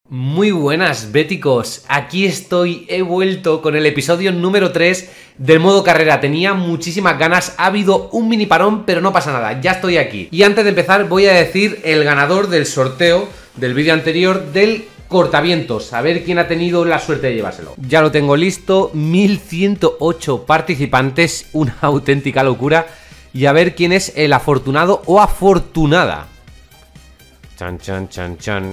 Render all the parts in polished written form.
Muy buenas, béticos, aquí estoy, he vuelto con el episodio número 3 del modo carrera. Tenía muchísimas ganas, ha habido un mini parón, pero no pasa nada, ya estoy aquí. Y antes de empezar voy a decir el ganador del sorteo del vídeo anterior del cortavientos, a ver quién ha tenido la suerte de llevárselo. Ya lo tengo listo, 1108 participantes, una auténtica locura. Y a ver quién es el afortunado o afortunada. Chan, chan, chan, chan.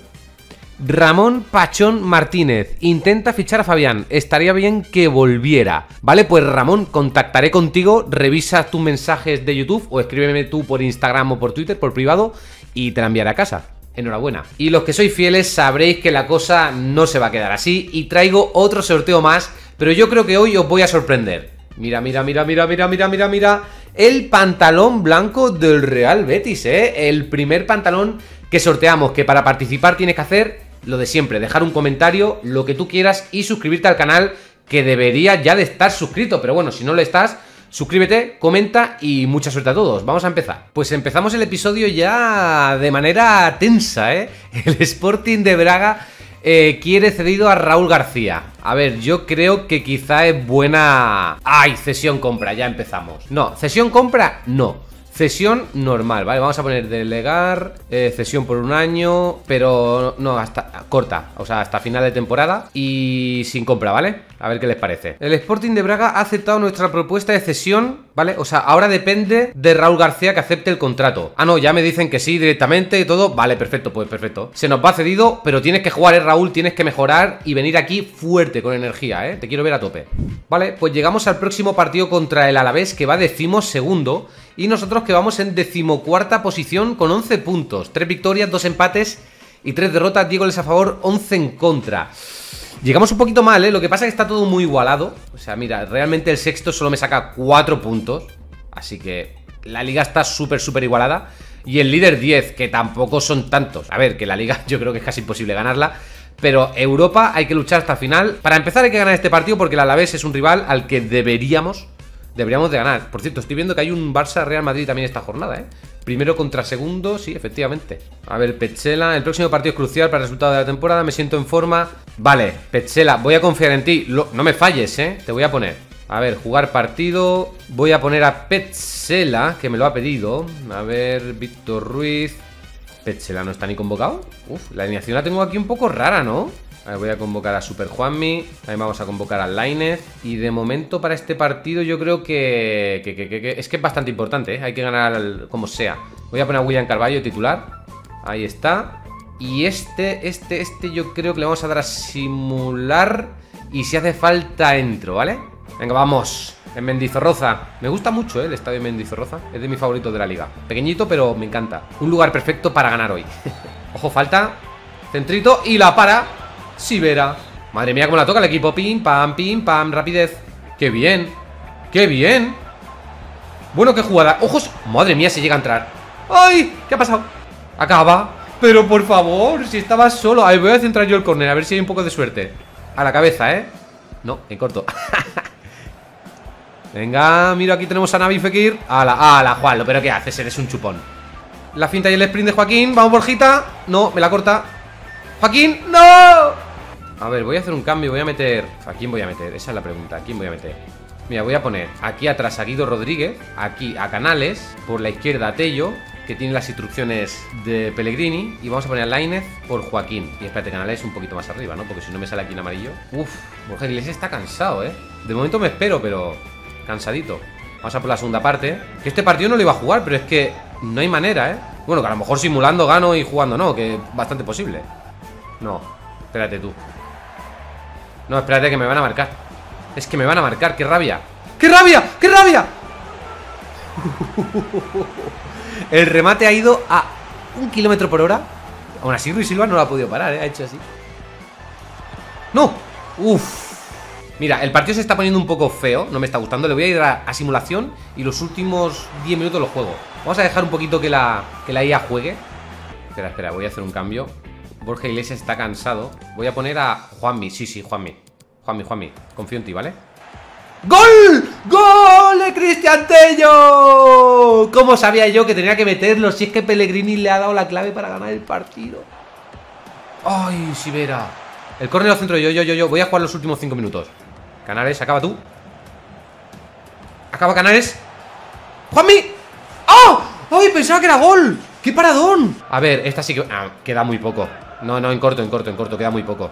Ramón Pachón Martínez, intenta fichar a Fabián, estaría bien que volviera. Vale, pues Ramón, contactaré contigo, revisa tus mensajes de YouTube o escríbeme tú por Instagram o por Twitter, por privado, y te la enviaré a casa. Enhorabuena. Y los que sois fieles sabréis que la cosa no se va a quedar así y traigo otro sorteo más, pero yo creo que hoy os voy a sorprender. Mira, mira, mira, mira, mira, mira, mira, mira. El pantalón blanco del Real Betis, el primer pantalón que sorteamos, que para participar tienes que hacer lo de siempre, dejar un comentario, lo que tú quieras y suscribirte al canal, que debería ya de estar suscrito, pero bueno, si no lo estás, suscríbete, comenta y mucha suerte a todos. Vamos a empezar. Pues empezamos el episodio ya de manera tensa, El Sporting de Braga quiere cedido a Raúl García. A ver, yo creo que quizá es buena... ¡Ay! Cesión-compra, ya empezamos. No, cesión-compra, no. Cesión normal, ¿vale? Vamos a poner delegar, cesión por un año, pero no, hasta corta, o sea, hasta final de temporada y sin compra, ¿vale? A ver qué les parece. El Sporting de Braga ha aceptado nuestra propuesta de cesión, ¿vale? O sea, ahora depende de Raúl García que acepte el contrato. Ah, no, ya me dicen que sí directamente y todo. Vale, perfecto, pues perfecto. Se nos va cedido, pero tienes que jugar, Raúl, tienes que mejorar y venir aquí fuerte, con energía, Te quiero ver a tope. Vale, pues llegamos al próximo partido contra el Alavés, que va 12º. Y nosotros que vamos en 14ª posición con 11 puntos, 3 victorias, 2 empates y 3 derrotas, 10 goles a favor, 11 en contra. Llegamos un poquito mal, Lo que pasa es que está todo muy igualado. O sea, mira, realmente el sexto solo me saca 4 puntos. Así que la liga está súper igualada. Y el líder 10, que tampoco son tantos. A ver, que la liga yo creo que es casi imposible ganarla. Pero Europa hay que luchar hasta el final. Para empezar hay que ganar este partido porque el Alavés es un rival al que deberíamos de ganar. Por cierto, estoy viendo que hay un Barça-Real Madrid también esta jornada, Primero contra segundo, sí, efectivamente. A ver, Petzela, el próximo partido es crucial para el resultado de la temporada. Me siento en forma. Vale, Petzela, voy a confiar en ti. No me falles, Te voy a poner. A ver, jugar partido. Voy a poner a Petzela, que me lo ha pedido. A ver, Víctor Ruiz. Petzela no está ni convocado. Uf, la alineación la tengo aquí un poco rara, ¿no? A ver, voy a convocar a Super Juanmi. También vamos a convocar a Lainez. Y de momento para este partido yo creo que es que es bastante importante, Hay que ganar como sea. Voy a poner a William Carvalho titular. Ahí está. Y este yo creo que le vamos a dar a simular. Y si hace falta entro, ¿vale? Venga, vamos. En Mendizorroza. Me gusta mucho, el estadio de Mendizorroza. Es de mis favoritos de la liga. Pequeñito, pero me encanta. Un lugar perfecto para ganar hoy. Ojo, falta. Centrito y la para Sivera. Madre mía, cómo la toca el equipo. Pim, pam, rapidez. ¡Qué bien! ¡Qué bien! Bueno, qué jugada. ¡Ojos! Madre mía, se llega a entrar. ¡Ay! ¿Qué ha pasado? Acaba. Pero por favor, si estaba solo. A ver, voy a centrar yo el córner, a ver si hay un poco de suerte. A la cabeza, No, en corto. Venga, mira, aquí tenemos a Navi Fekir. ¡Hala, Juan! ¿Pero qué haces? Eres un chupón. La finta y el sprint de Joaquín. Vamos, Borjita. No, me la corta. ¡Joaquín! ¡No! A ver, voy a hacer un cambio, voy a meter... ¿A quién voy a meter? Esa es la pregunta, ¿a quién voy a meter? Mira, voy a poner aquí atrás a Guido Rodríguez. Aquí a Canales. Por la izquierda a Tello, que tiene las instrucciones de Pellegrini. Y vamos a poner a Lainez por Joaquín. Y espérate, Canales un poquito más arriba, ¿no? Porque si no me sale aquí en amarillo. Uf, Borja Iglesias está cansado, De momento me espero, pero cansadito. Vamos a por la segunda parte. Que este partido no lo iba a jugar, pero es que no hay manera, Bueno, que a lo mejor simulando gano y jugando no, que es bastante posible. No, espérate tú. No, espérate que me van a marcar. Es que me van a marcar, qué rabia. ¡Qué rabia! ¡Qué rabia! El remate ha ido a 1 km por hora. Aún así Ruiz Silva no lo ha podido parar, Ha hecho así. ¡No! ¡Uf! Mira, el partido se está poniendo un poco feo. No me está gustando, le voy a ir a simulación. Y los últimos 10 minutos los juego. Vamos a dejar un poquito que la IA juegue. Espera, voy a hacer un cambio. Borja Iglesias está cansado. Voy a poner a Juanmi, sí, Juanmi. Juanmi, confío en ti, ¿vale? ¡Gol! ¡Gol de Cristian Tello! ¿Cómo sabía yo que tenía que meterlo? Si es que Pellegrini le ha dado la clave para ganar el partido. ¡Ay, Sivera! El córner al centro, yo. Voy a jugar los últimos 5 minutos. Canales, acaba tú. Acaba Canales. ¡Juanmi! ¡Oh! ¡Ay, pensaba que era gol! ¡Qué paradón! A ver, esta sí que... queda muy poco. No, en corto, queda muy poco.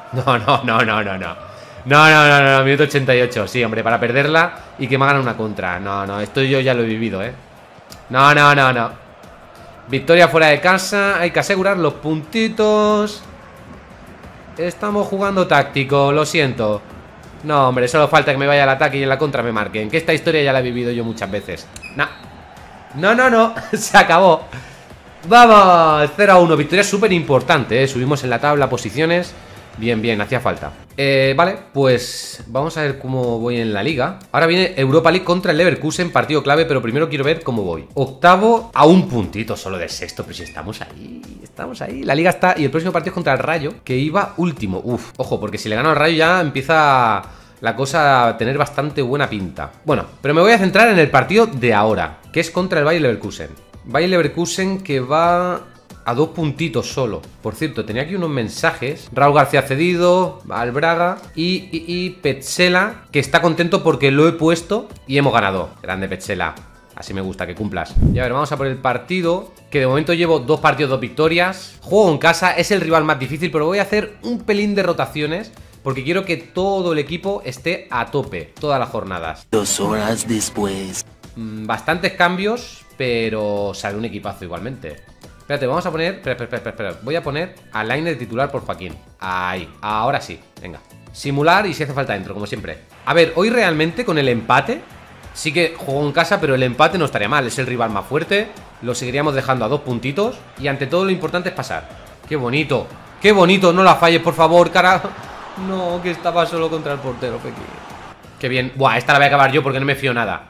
No, minuto 88. Sí, hombre, para perderla y que me hagan una contra. No, esto yo ya lo he vivido, No. Victoria fuera de casa. Hay que asegurar los puntitos. Estamos jugando táctico, lo siento. No, hombre, solo falta que me vaya al ataque y en la contra me marquen. Que esta historia ya la he vivido yo muchas veces. No, se acabó. Vamos, 0-1, victoria súper importante, subimos en la tabla, posiciones. Bien, hacía falta. Vale, pues vamos a ver cómo voy en la liga. Ahora viene Europa League contra el Leverkusen, partido clave, pero primero quiero ver cómo voy. Octavo a un puntito solo de sexto, pero si estamos ahí. La liga está, y el próximo partido es contra el Rayo, que iba último. Uf, ojo, porque si le gano al Rayo ya empieza la cosa a tener bastante buena pinta. Bueno, pero me voy a centrar en el partido de ahora, que es contra el Bayer Leverkusen. Bayer Leverkusen que va a 2 puntitos solo. Por cierto, tenía aquí unos mensajes. Raúl García cedido al Braga y Petzela, que está contento porque lo he puesto y hemos ganado. Grande Petzela, así me gusta, que cumplas. Y a ver, vamos a por el partido, que de momento llevo 2 partidos, 2 victorias. Juego en casa, es el rival más difícil, pero voy a hacer un pelín de rotaciones porque quiero que todo el equipo esté a tope todas las jornadas. 2 horas después. Bastantes cambios, pero sale un equipazo igualmente. Espérate, vamos a poner... Espera. Voy a poner a Lainez de titular por Joaquín. Ahí, ahora sí, venga. Simular y si hace falta dentro, como siempre. A ver, hoy realmente con el empate sí que juego en casa, pero el empate no estaría mal. Es el rival más fuerte, lo seguiríamos dejando a 2 puntitos. Y ante todo lo importante es pasar. ¡Qué bonito! ¡Qué bonito! No la falles, por favor, carajo. No, que estaba solo contra el portero, Fekir. ¡Qué bien! Buah, esta la voy a acabar yo porque no me fío nada.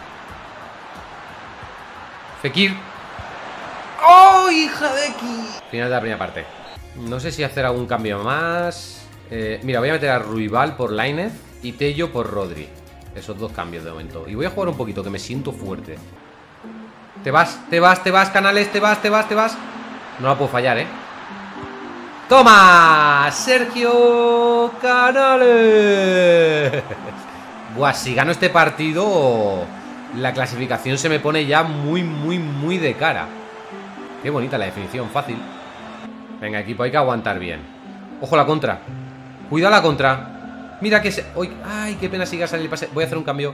Fekir. ¡Oh, hija de aquí! Final de la primera parte. No sé si hacer algún cambio más. Mira, voy a meter a Ruibal por Lainez y Tello por Rodri. Esos 2 cambios de momento. Y voy a jugar un poquito, que me siento fuerte. Te vas, Canales, te vas. No la puedo fallar, ¡Toma! Sergio Canales. Buah, si gano este partido, la clasificación se me pone ya muy de cara. Qué bonita la definición, fácil. Venga, equipo, hay que aguantar bien. Ojo la contra. Cuidado la contra. Mira que se... ¡Ay, qué pena siga salir el pase! Voy a hacer un cambio.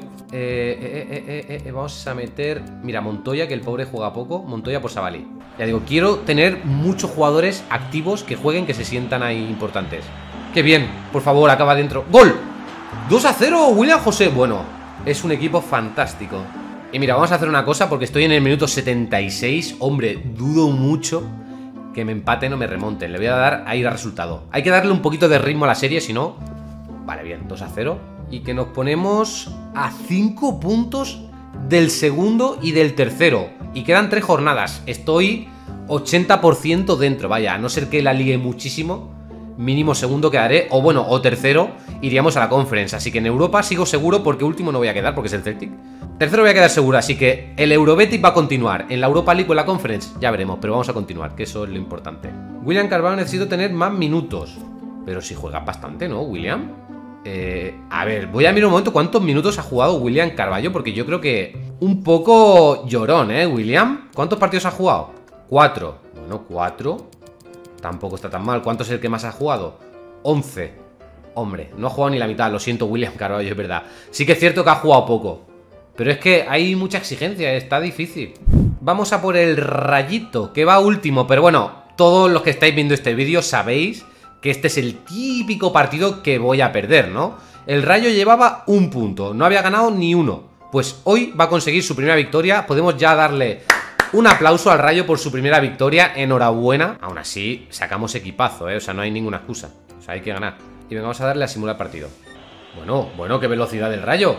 Vamos a meter... Mira, Montoya, que el pobre juega poco. Montoya por Savali. Ya digo, quiero tener muchos jugadores activos que jueguen, que se sientan ahí importantes. ¡Qué bien! Por favor, acaba dentro. ¡Gol! 2-0, William José. Bueno, es un equipo fantástico. Y mira, vamos a hacer una cosa porque estoy en el minuto 76. Hombre, dudo mucho que me empaten o me remonten. Le voy a dar ahí el resultado. Hay que darle un poquito de ritmo a la serie, si no... Vale, bien, 2-0. Y que nos ponemos a 5 puntos del segundo y del tercero. Y quedan 3 jornadas. Estoy 80% dentro, vaya. A no ser que la ligue muchísimo, mínimo segundo quedaré. O bueno, o tercero, iríamos a la Conference. Así que en Europa sigo seguro porque último no voy a quedar porque es el Celtic. Tercero voy a quedar seguro, así que el Eurobetis va a continuar. En la Europa League o en la Conference, ya veremos, pero vamos a continuar, que eso es lo importante. William Carvalho, necesito tener más minutos. Pero si juega bastante, ¿no, William? A ver, voy a mirar un momento cuántos minutos ha jugado William Carvalho, porque yo creo que un poco llorón, William. ¿Cuántos partidos ha jugado? 4. Bueno, 4 tampoco está tan mal. ¿Cuánto es el que más ha jugado? 11. Hombre, no ha jugado ni la mitad, lo siento, William Carvalho, es verdad. Sí que es cierto que ha jugado poco, pero es que hay mucha exigencia, está difícil. Vamos a por el Rayito, que va último. Pero bueno, todos los que estáis viendo este vídeo sabéis que este es el típico partido que voy a perder, ¿no? El Rayo llevaba 1 punto, no había ganado ni 1. Pues hoy va a conseguir su primera victoria. Podemos ya darle un aplauso al Rayo por su primera victoria. Enhorabuena. Aún así, sacamos equipazo, O sea, no hay ninguna excusa. O sea, hay que ganar. Y venga, vamos a darle a simular partido. Bueno, qué velocidad del Rayo.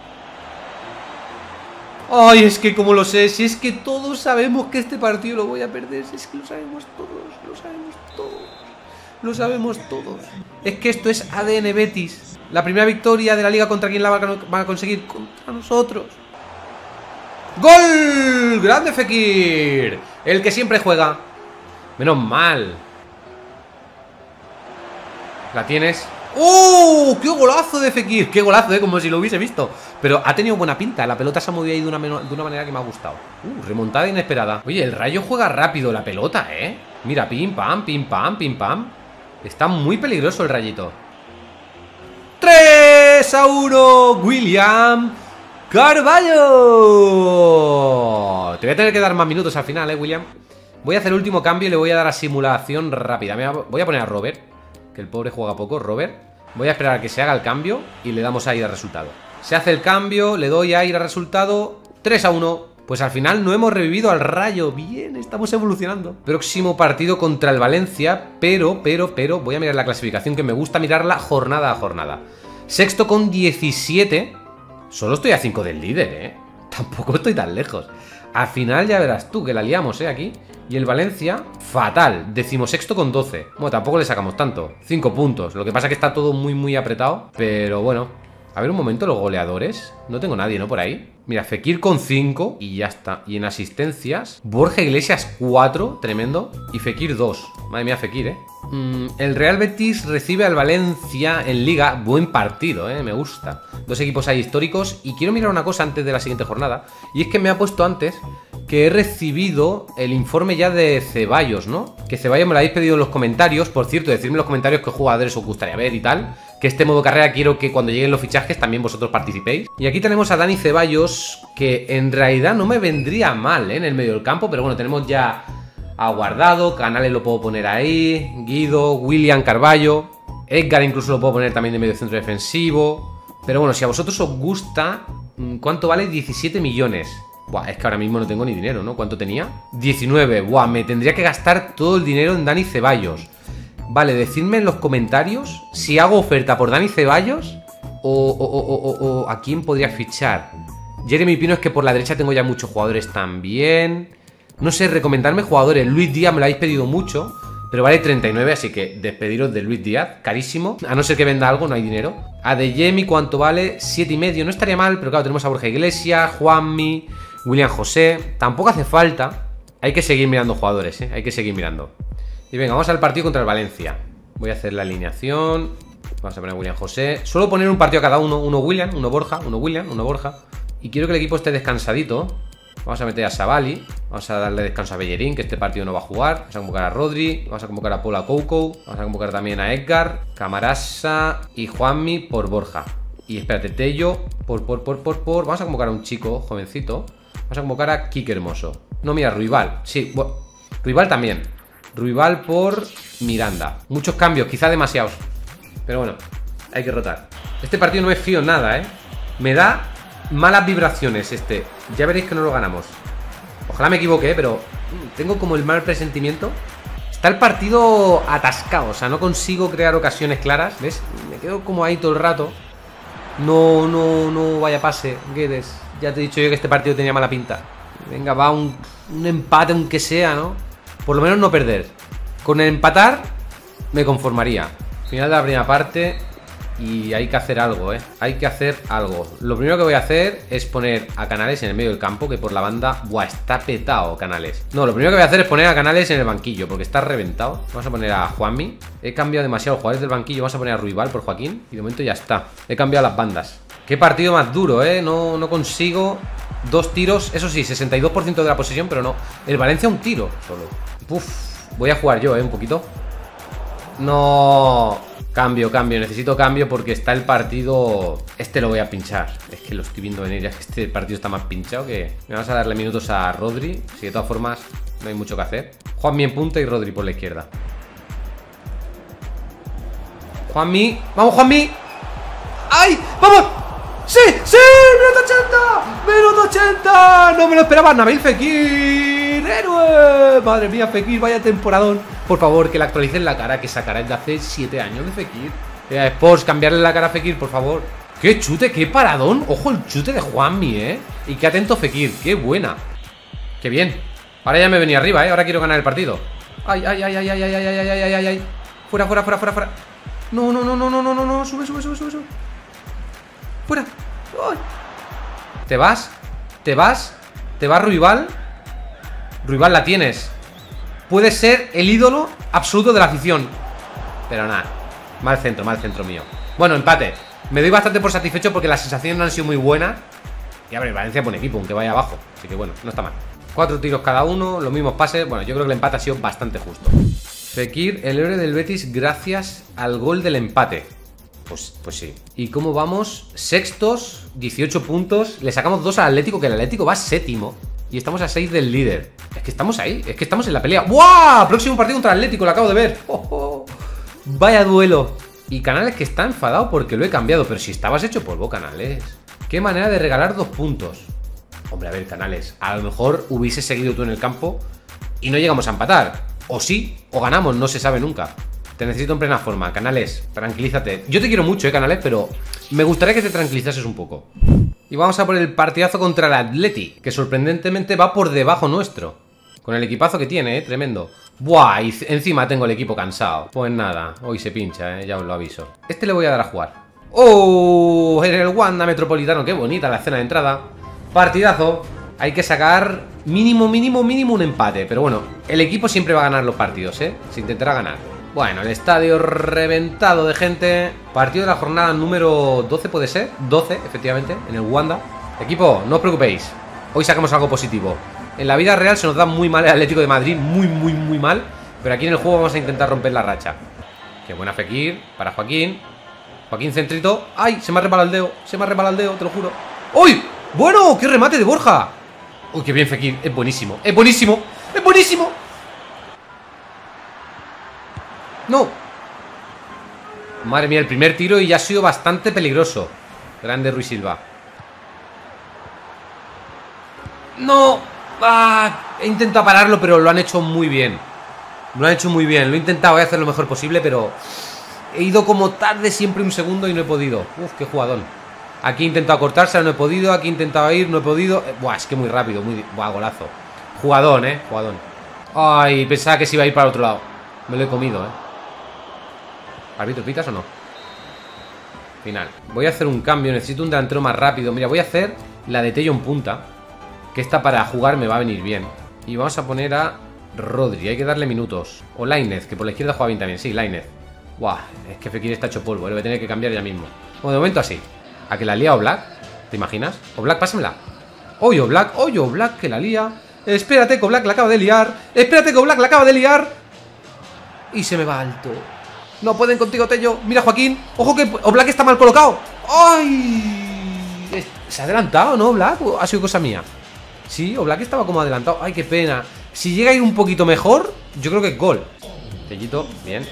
Ay, es que como lo sé, si es que todos sabemos que este partido lo voy a perder. Si es que lo sabemos todos, lo sabemos todos. Es que esto es ADN Betis. La primera victoria de la liga, ¿contra quién la van a conseguir? Contra nosotros. ¡Gol! ¡Grande Fekir! El que siempre juega. Menos mal. La tienes. ¡Oh! ¡Qué golazo de Fekir! ¡Qué golazo, como si lo hubiese visto! Pero ha tenido buena pinta. La pelota se ha movido ahí de una manera que me ha gustado. Remontada inesperada. Oye, el Rayo juega rápido la pelota, ¿eh? Mira, pim, pam, pim, pam, pim, pam. Está muy peligroso el Rayito. 3-1, William Carvalho. Te voy a tener que dar más minutos al final, William. Voy a hacer el último cambio y le voy a dar a simulación rápida. Voy a poner a Robert, que el pobre juega poco. Robert. Voy a esperar a que se haga el cambio y le damos a ir al resultado. Se hace el cambio, le doy a ir al resultado. 3-1. Pues al final no hemos revivido al Rayo. Bien, estamos evolucionando. Próximo partido contra el Valencia. Pero voy a mirar la clasificación, que me gusta mirarla jornada a jornada. Sexto con 17. Solo estoy a 5 del líder, Tampoco estoy tan lejos. Al final ya verás tú que la liamos, aquí. Y el Valencia, fatal. 16º con 12. Bueno, tampoco le sacamos tanto. 5 puntos. Lo que pasa es que está todo muy apretado. Pero bueno. A ver un momento, los goleadores. No tengo nadie, ¿no? Por ahí. Mira, Fekir con 5 y ya está. Y en asistencias, Borja Iglesias 4, tremendo. Y Fekir 2. Madre mía, Fekir, El Real Betis recibe al Valencia en Liga. Buen partido, me gusta. Dos equipos ahí históricos. Y quiero mirar una cosa antes de la siguiente jornada. Y es que me ha puesto antes que he recibido el informe ya de Ceballos, ¿no? Que Ceballos me lo habéis pedido en los comentarios. Por cierto, decidme en los comentarios qué jugadores os gustaría ver y tal. Que este modo carrera quiero que cuando lleguen los fichajes también vosotros participéis. Y aquí tenemos a Dani Ceballos, que en realidad no me vendría mal, en el medio del campo. Pero bueno, tenemos ya a Guardado, Canales lo puedo poner ahí, Guido, William Carvalho, Edgar incluso lo puedo poner también de medio centro defensivo. Pero bueno, si a vosotros os gusta, ¿cuánto vale? 17 millones. Buah, es que ahora mismo no tengo ni dinero, ¿no? ¿Cuánto tenía? 19, buah, me tendría que gastar todo el dinero en Dani Ceballos. Vale, decidme en los comentarios si hago oferta por Dani Ceballos o a quién podría fichar. Jeremy Pino, es que por la derecha tengo ya muchos jugadores también. No sé, recomendarme jugadores. Luis Díaz me lo habéis pedido mucho, pero vale 39, así que despediros de Luis Díaz, carísimo. A no ser que venda algo, no hay dinero. A De Jemi, ¿cuánto vale? 7,5, no estaría mal, pero claro, tenemos a Borja Iglesias, Juanmi, William José. Tampoco hace falta. Hay que seguir mirando jugadores, hay que seguir mirando. Y venga, vamos al partido contra el Valencia. Voy a hacer la alineación. Vamos a poner a William José. Suelo poner un partido a cada uno. Uno William, uno Borja, uno William, uno Borja. Y quiero que el equipo esté descansadito. Vamos a meter a Savali. Vamos a darle descanso a Bellerín, que este partido no va a jugar. Vamos a convocar a Rodri. Vamos a convocar a Paula Coucou. Vamos a convocar también a Edgar, Camarasa y Juanmi por Borja. Y espérate, Tello Vamos a convocar a un chico jovencito. Vamos a convocar a Kike Hermoso. No, mira, Ruibal. Sí, bueno, Ruibal también. Ruibal por Miranda. Muchos cambios, quizá demasiados. Pero bueno, hay que rotar. Este partido no me fío en nada, Me da malas vibraciones este. Ya veréis que no lo ganamos. Ojalá me equivoque, pero tengo como el mal presentimiento. Está el partido atascado, o sea, no consigo crear ocasiones claras. ¿Ves? Me quedo como ahí todo el rato. No vaya pase, Guedes. Ya te he dicho yo que este partido tenía mala pinta. Venga, va un empate aunque sea, ¿no? Por lo menos no perder. Con el empatar me conformaría. Final de la primera parte. Y hay que hacer algo, Hay que hacer algo. Lo primero que voy a hacer es poner a Canales en el medio del campo, que por la banda, buah, está petado Canales. No, lo primero que voy a hacer es poner a Canales en el banquillo, porque está reventado. Vamos a poner a Juanmi. He cambiado demasiado jugadores del banquillo. Vamos a poner a Ruibal por Joaquín. Y de momento ya está. He cambiado las bandas. Qué partido más duro, No consigo 2 tiros. Eso sí, 62% de la posesión, pero no. El Valencia un tiro solo. Uf, voy a jugar yo, un poquito. No. Cambio, necesito cambio porque está el partido. Este lo voy a pinchar. Es que lo estoy viendo venir, ya que este partido está más pinchado que. Me vas a darle minutos a Rodri. Si de todas formas no hay mucho que hacer. Juanmi en punta y Rodri por la izquierda. Juanmi, vamos Juanmi. ¡Ay! ¡Vamos! ¡Sí! ¡Sí! ¡Minuto 80! ¡Minuto 80! No me lo esperaba, Nabil Fekir. ¡Héroe! Madre mía, Fekir, vaya temporadón. Por favor, que le actualicen la cara, que esa cara es de hace 7 años de Fekir. Sports, cambiarle la cara a Fekir, por favor. ¡Qué chute, qué paradón! Ojo el chute de Juanmi, Y qué atento Fekir, qué buena. ¡Qué bien! Ahora ya me venía arriba, Ahora quiero ganar el partido. ¡Ay! Fuera. No. Sube. Fuera. ¡Ay! ¿Te vas? ¿Te vas Ruibal? Ruibal la tienes. Puede ser el ídolo absoluto de la afición. Pero nada. Mal centro mío. Bueno, empate. Me doy bastante por satisfecho porque las sensaciones no han sido muy buenas. Y a ver, Valencia es buen equipo, aunque vaya abajo. Así que bueno, no está mal. 4 tiros cada uno, los mismos pases. Bueno, yo creo que el empate ha sido bastante justo. Fekir, el héroe del Betis, gracias al gol del empate. Pues sí. ¿Y cómo vamos? Sextos, 18 puntos. Le sacamos 2 al Atlético, que el Atlético va séptimo. Y estamos a 6 del líder. Es que estamos ahí, es que estamos en la pelea. ¡Buah! Próximo partido contra el Atlético, lo acabo de ver. ¡Oh, oh! Vaya duelo. Y Canales que está enfadado porque lo he cambiado. Pero si estabas hecho polvo, Canales. Qué manera de regalar 2 puntos. Hombre, a ver, Canales, a lo mejor hubiese seguido tú en el campo y no llegamos a empatar. O sí, o ganamos, no se sabe nunca. Te necesito en plena forma, Canales, tranquilízate. Yo te quiero mucho, Canales, pero me gustaría que te tranquilizases un poco. Y vamos a por el partidazo contra el Atleti, que sorprendentemente va por debajo nuestro. Con el equipazo que tiene, tremendo. Buah, y encima tengo el equipo cansado. Pues nada, hoy se pincha, ya os lo aviso. Este le voy a dar a jugar. ¡Oh! En el Wanda Metropolitano, qué bonita la escena de entrada. Partidazo. Hay que sacar mínimo un empate. Pero bueno, el equipo siempre va a ganar los partidos, ¿eh? Se intentará ganar. Bueno, el estadio reventado de gente. Partido de la jornada número 12, ¿puede ser? 12, efectivamente, en el Wanda. Equipo, no os preocupéis. Hoy sacamos algo positivo. En la vida real se nos da muy mal el Atlético de Madrid. Muy mal. Pero aquí en el juego vamos a intentar romper la racha. Qué buena Fekir para Joaquín. Joaquín centrito. ¡Ay! Se me ha resbalado el dedo. Se me ha resbalado el dedo, te lo juro. ¡Uy! ¡Bueno! ¡Qué remate de Borja! ¡Uy, qué bien Fekir! Es buenísimo. ¡Es buenísimo! ¡Es buenísimo! ¡No! Madre mía, el primer tiro y ya ha sido bastante peligroso. Grande Ruiz Silva. ¡No! ¡Ah! He intentado pararlo, pero lo han hecho muy bien. Lo han hecho muy bien. Lo he intentado, voy a hacer lo mejor posible, pero he ido como tarde siempre un segundo y no he podido. Uf, qué jugadón. Aquí he intentado cortarse, no he podido. Aquí he intentado ir, no he podido. Buah, es que muy rápido, muy... Buah, golazo. Jugadón, jugadón. Ay, pensaba que se iba a ir para otro lado. Me lo he comido, ¿Árbitro, pitas o no? Final. Voy a hacer un cambio, necesito un delantero más rápido. Mira, voy a hacer la de Tello en punta, que esta para jugar me va a venir bien. Y vamos a poner a Rodri, hay que darle minutos. O Lainez, que por la izquierda juega bien también. Sí, Lainez. Buah, es que Fekir está hecho polvo, lo voy a tener que cambiar ya mismo. Bueno, de momento así. ¿A que la lía Oblak? ¿Te imaginas? Oblak, pásamela. Oye, Oblak, que la lía. Espérate, que Oblak la acaba de liar. Espérate, que Oblak la acaba de liar. Y se me va alto. No pueden contigo, Tello. Mira, Joaquín. Ojo que Oblak está mal colocado. ¡Ay! ¿Se ha adelantado, no, Oblak? ¿O ha sido cosa mía? Sí, Oblak estaba como adelantado. ¡Ay, qué pena! Si llega a ir un poquito mejor, yo creo que es gol. Tellito, bien.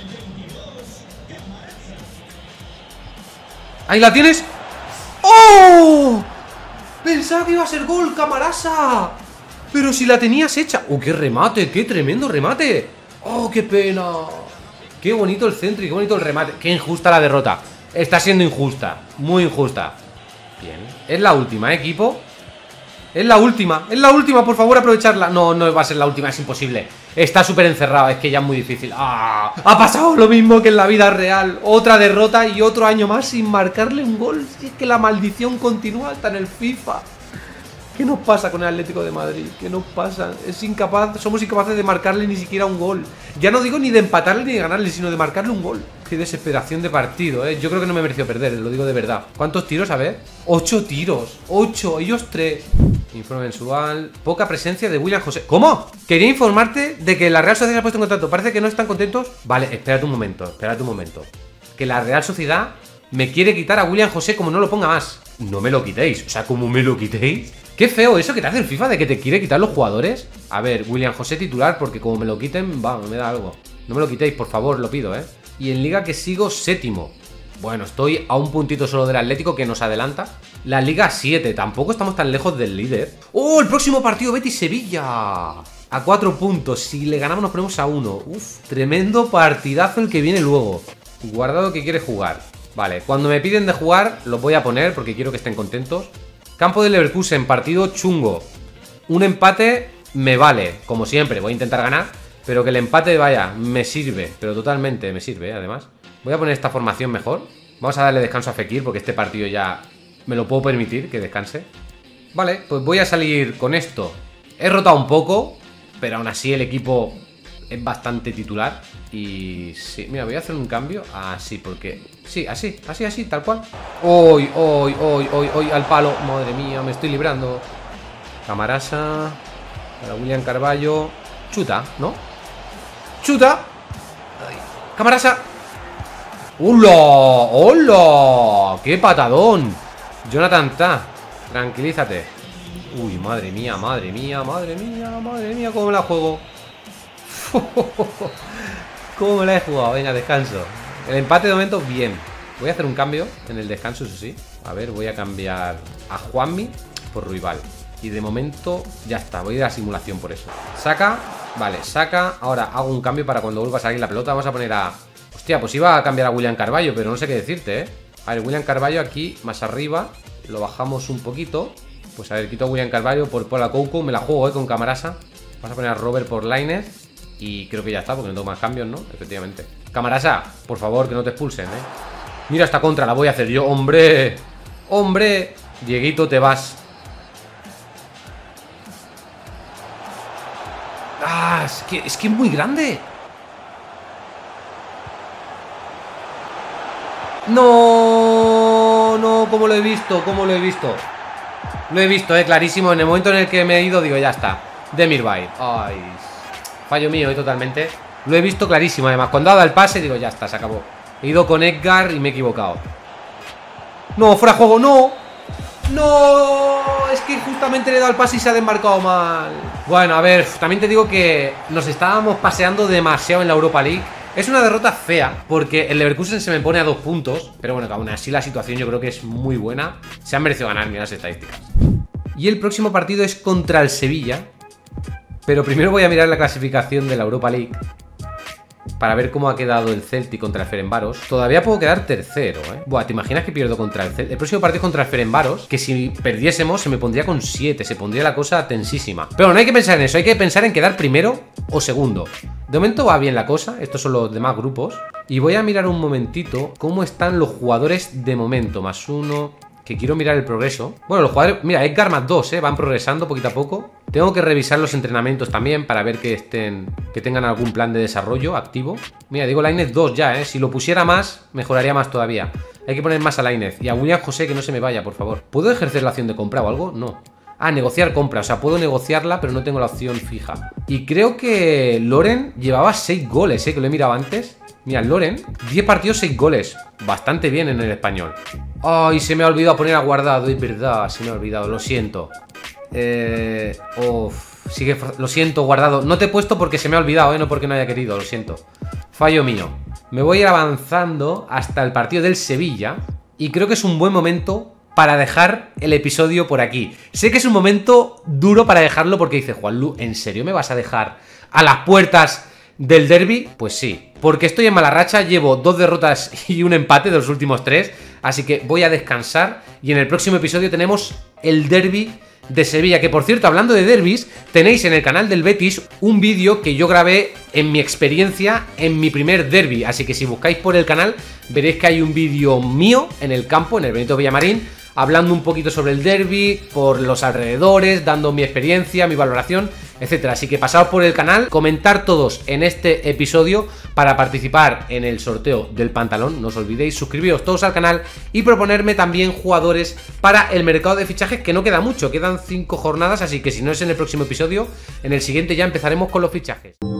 ¡Ahí la tienes! ¡Oh! Pensaba que iba a ser gol, Camarasa. Pero si la tenías hecha. ¡Oh, qué remate! ¡Qué tremendo remate! ¡Oh, qué pena! ¡Qué bonito el centro y qué bonito el remate! ¡Qué injusta la derrota! Está siendo injusta. Muy injusta. Bien. Es la última, equipo. Es la última, por favor, aprovecharla. No, no va a ser la última, es imposible. Está súper encerrado, es que ya es muy difícil. ¡Ah! Ha pasado lo mismo que en la vida real. Otra derrota y otro año más sin marcarle un gol. Si es que la maldición continúa hasta en el FIFA. ¿Qué nos pasa con el Atlético de Madrid? ¿Qué nos pasa? Somos incapaces de marcarle ni siquiera un gol. Ya no digo ni de empatarle ni de ganarle, sino de marcarle un gol. Qué desesperación de partido, Yo creo que no me mereció perder, lo digo de verdad. ¿Cuántos tiros? A ver. 8 tiros. 8, ellos 3. Informe mensual. Poca presencia de William José. ¿Cómo? Quería informarte de que la Real Sociedad ha puesto en contacto. Parece que no están contentos. Vale, espérate un momento, Que la Real Sociedad me quiere quitar a William José como no lo ponga más. No me lo quitéis. O sea, como me lo quitéis. Qué feo eso que te hace el FIFA de que te quiere quitar los jugadores. A ver, William José titular, porque como me lo quiten, va, me da algo. No me lo quitéis, por favor, lo pido, Y en Liga que sigo séptimo. Bueno, estoy a un puntito solo del Atlético que nos adelanta. La Liga 7, tampoco estamos tan lejos del líder. ¡Oh! El próximo partido, Betis-Sevilla. A 4 puntos, si le ganamos nos ponemos a 1. Uf, tremendo partidazo el que viene luego. Guardado que quiere jugar. Vale, cuando me piden de jugar, los voy a poner porque quiero que estén contentos. Campo de Leverkusen, partido chungo. Un empate me vale, como siempre, voy a intentar ganar. Pero que el empate, vaya, me sirve. Pero totalmente me sirve, además. Voy a poner esta formación mejor. Vamos a darle descanso a Fekir porque este partido ya me lo puedo permitir, que descanse. Vale, pues voy a salir con esto. He rotado un poco, pero aún así el equipo es bastante titular. Y sí, mira, voy a hacer un cambio. Así, porque... Sí, así, tal cual. ¡Uy, uy, uy, uy, uy! Al palo. Madre mía, me estoy librando. Camarasa. Para William Carballo. Chuta, ¿no? ¡Chuta! ¡Camarasa! ¡Hola! ¡Hola! ¡Qué patadón! Jonathan Ta, tranquilízate. Uy, madre mía, madre mía, madre mía, madre mía, cómo me la juego. Cómo me la he jugado. Venga, descanso. El empate de momento, bien. Voy a hacer un cambio en el descanso, eso sí. A ver, voy a cambiar a Juanmi por Ruibal. Y de momento, ya está, voy a ir a la simulación por eso. Saca, vale, saca. Ahora hago un cambio para cuando vuelva a salir la pelota. Vamos a poner a... Hostia, pues iba a cambiar a William Carballo, pero no sé qué decirte, A ver, William Carballo aquí, más arriba. Lo bajamos un poquito. Pues a ver, quito a William Carballo por la Couco. Me la juego, con Camarasa. Vamos a poner a Robert por Lainez. Y creo que ya está, porque no tengo más cambios, ¿no? Efectivamente. Camarasa, por favor, que no te expulsen, Mira, esta contra la voy a hacer yo. ¡Hombre! ¡Hombre! Dieguito, te vas. ¡Ah! Es que es muy grande. No, no, ¿cómo lo he visto? ¿Cómo lo he visto? Lo he visto, clarísimo. En el momento en el que me he ido, digo, ya está. Demirbay. Ay, fallo mío, totalmente. Lo he visto clarísimo, además. Cuando ha dado el pase, digo, ya está, se acabó. He ido con Edgar y me he equivocado. No, fuera de juego, no. No, es que justamente le he dado el pase y se ha desmarcado mal. Bueno, a ver, también te digo que nos estábamos paseando demasiado en la Europa League. Es una derrota fea, porque el Leverkusen se me pone a 2 puntos. Pero bueno, que aún así la situación yo creo que es muy buena. Se han merecido ganar, mira las estadísticas. Y el próximo partido es contra el Sevilla. Pero primero voy a mirar la clasificación de la Europa League para ver cómo ha quedado el Celtic contra el Ferencváros. Todavía puedo quedar tercero, Buah, ¿te imaginas que pierdo contra el Celtic? El próximo partido es contra el Ferencváros, que si perdiésemos se me pondría con 7. Se pondría la cosa tensísima. Pero no hay que pensar en eso, hay que pensar en quedar primero o segundo. De momento va bien la cosa, estos son los demás grupos. Y voy a mirar un momentito cómo están los jugadores de momento. +1, que quiero mirar el progreso. Bueno, los jugadores, mira, Edgar +2, van progresando poquito a poco. Tengo que revisar los entrenamientos también para ver que tengan algún plan de desarrollo activo. Mira, digo Lainez 2 ya, Si lo pusiera más, mejoraría más todavía. Hay que poner más a Lainez. Y a William José, que no se me vaya, por favor. ¿Puedo ejercer la opción de compra o algo? No. Ah, negociar compra. O sea, puedo negociarla, pero no tengo la opción fija. Y creo que Loren llevaba 6 goles, que lo he mirado antes. Mira, Loren, 10 partidos, 6 goles. Bastante bien en el español. Ay, se me ha olvidado poner a Guardado. Es verdad, se me ha olvidado, lo siento. Sigue, lo siento, Guardado. No te he puesto porque se me ha olvidado, no porque no haya querido, lo siento. Fallo mío. Me voy a ir avanzando hasta el partido del Sevilla. Y creo que es un buen momento para dejar el episodio por aquí. Sé que es un momento duro para dejarlo porque dice, Juanlu, ¿en serio me vas a dejar a las puertas del derbi? Pues sí, porque estoy en mala racha. Llevo 2 derrotas y un empate de los últimos 3. Así que voy a descansar. Y en el próximo episodio tenemos el derbi de Sevilla, que por cierto, hablando de derbis, tenéis en el canal del Betis un vídeo que yo grabé en mi experiencia en mi primer derbi, así que si buscáis por el canal veréis que hay un vídeo mío en el campo, en el Benito Villamarín, hablando un poquito sobre el derbi, por los alrededores, dando mi experiencia, mi valoración, etcétera. Así que pasaos por el canal, comentar todos en este episodio para participar en el sorteo del pantalón. No os olvidéis, suscribiros todos al canal y proponerme también jugadores para el mercado de fichajes, que no queda mucho, quedan 5 jornadas, así que si no es en el próximo episodio, en el siguiente ya empezaremos con los fichajes.